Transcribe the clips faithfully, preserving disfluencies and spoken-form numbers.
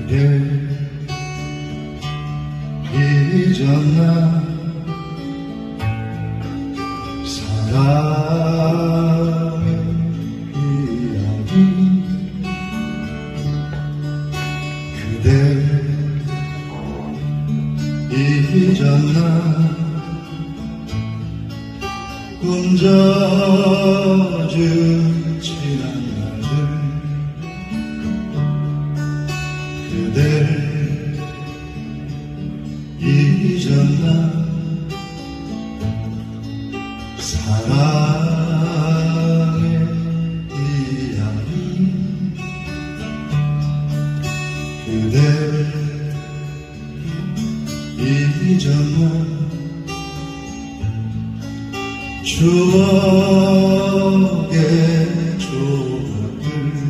잊었나 사랑의 이야기 그대 잊었나 꿈져준 지난 날들 그댈 잊었나 사랑의 이야기 그댈 잊었나 추억의 조각들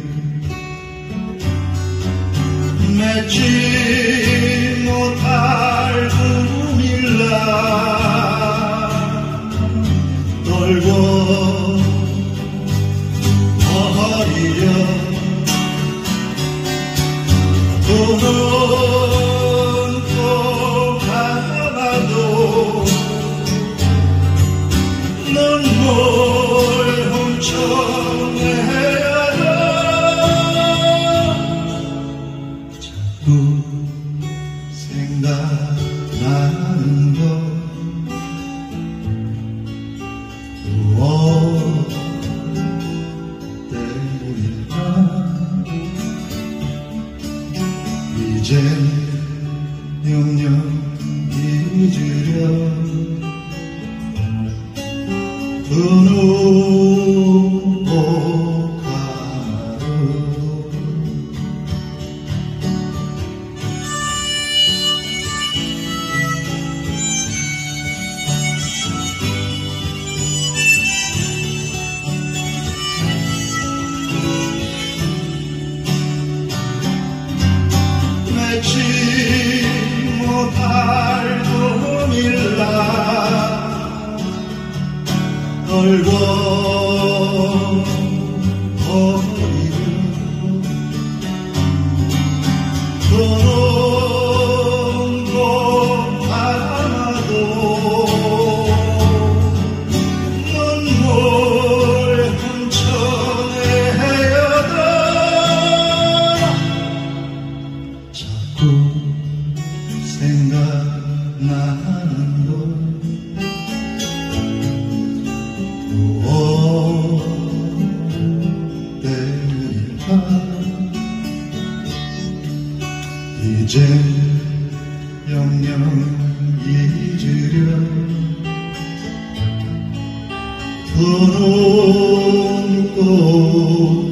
맺지 못할 꿈일라 떨고 버리려 돈은 또 가나도 눈물 훔쳐내야 자꾸 생각나는 것 무엇 때문일까 이젠 영영 잊으려 두 눈옥하루 맺지 못할 꿈일라 떨고 버리려 돈도 하나도 눈물 훔쳐내야다 자꾸 생각나는 것 이젠 영영 잊으려 두 눈 꼭